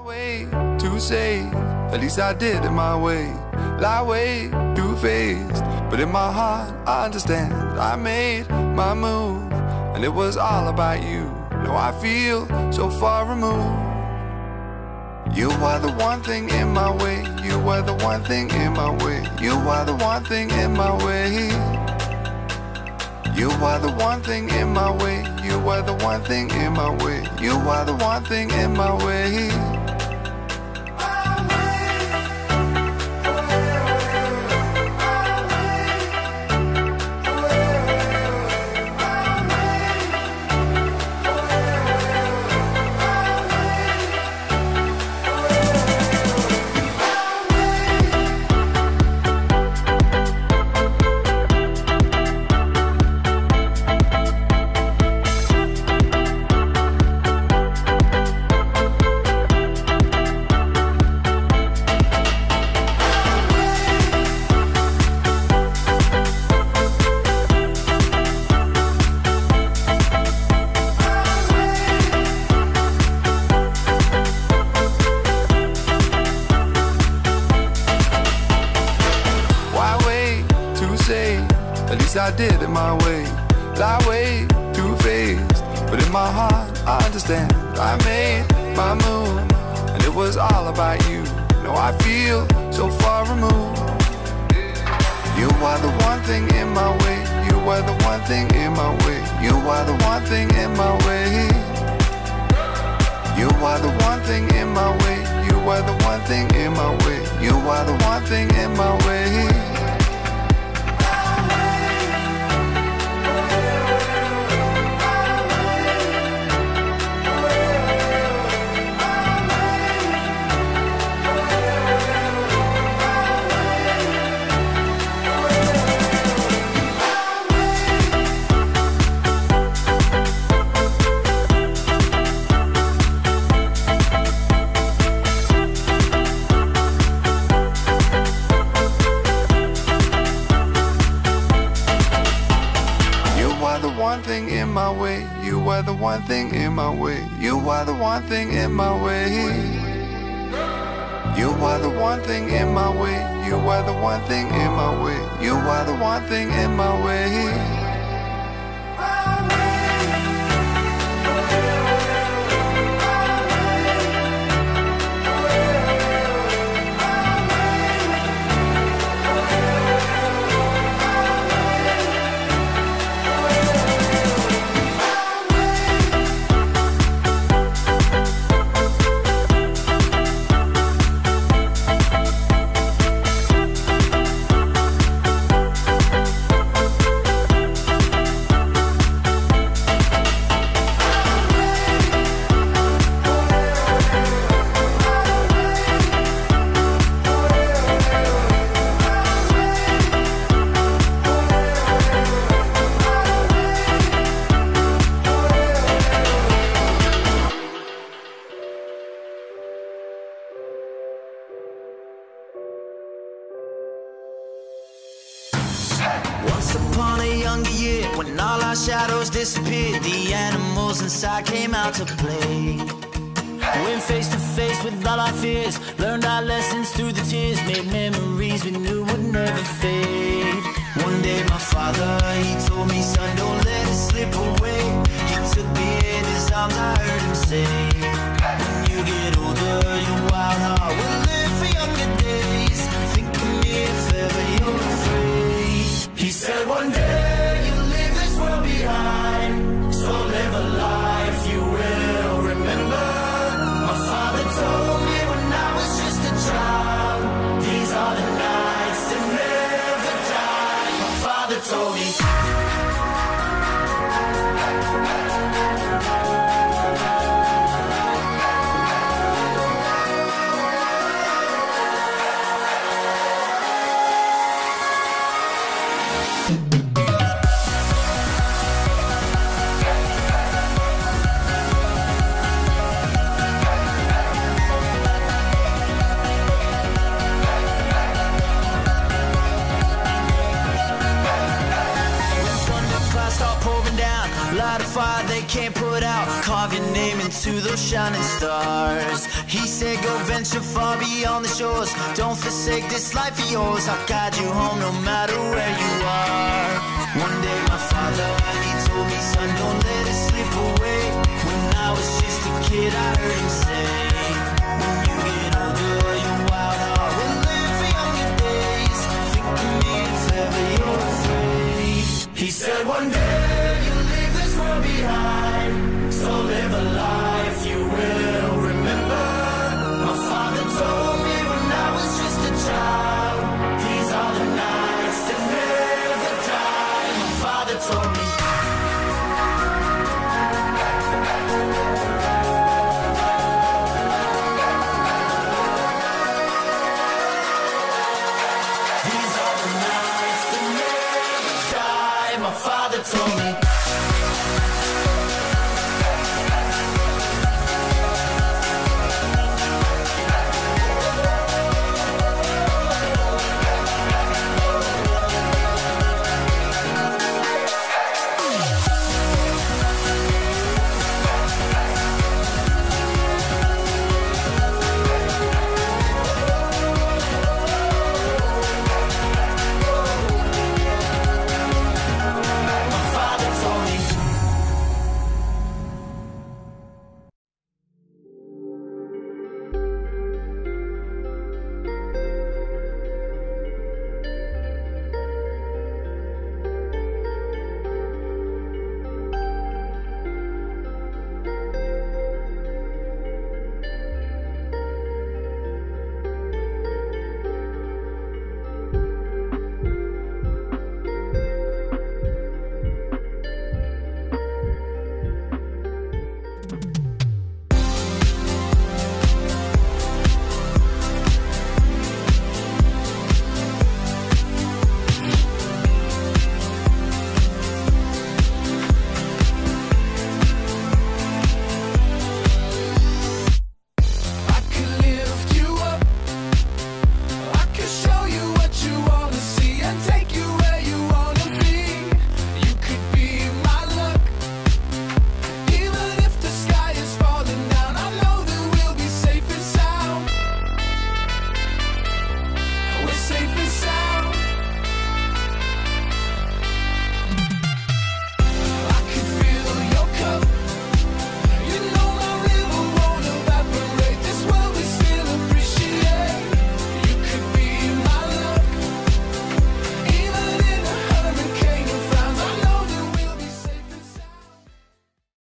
way to say, at least I did it my way. Lie way too faced, but in my heart I understand. I made my move, and it was all about you. Now I feel so far removed. You were the one thing in my way. You were the one thing in my way. You were the one thing in my way. You were the one thing in my way. You were the one thing in my way. You were the one thing in my way. I did it my way, lie way too faced, but in my heart I understand. I made my move, and it was all about you. Now I feel so far removed. You were the one thing in my way. You were the one thing in my way. You were the one thing in my way. You were the one thing in my way. You were the one thing in my way. You were the one thing in my way. You were the one thing in my way. You were the one thing in my way. You were the one thing in my way. You were the one thing in my way. You were the one thing in my way. Shadows disappeared, the animals inside came out to play. Went face to face with all our fears, learned our lessons through the tears, made memories we knew would never fade. One day my father, he told me, son, don't let it slip away. He took me in his arms, I heard him say, when you get older, your wild heart will live for younger days. Think of me if ever you're afraid. He said one day behind, so live a life you will remember. My father told me when I was just a child, these are the nights that never die. My father told me. to those shining stars. He said go venture far beyond the shores, don't forsake this life of yours, I'll guide you home no matter where you are. One day my father, he told me, son, don't let it slip away. When I was just a kid I heard him say, when you get older your wild heart will live for younger days. Think of me if ever you're afraid. He said one day you'll leave this world behind, so live a life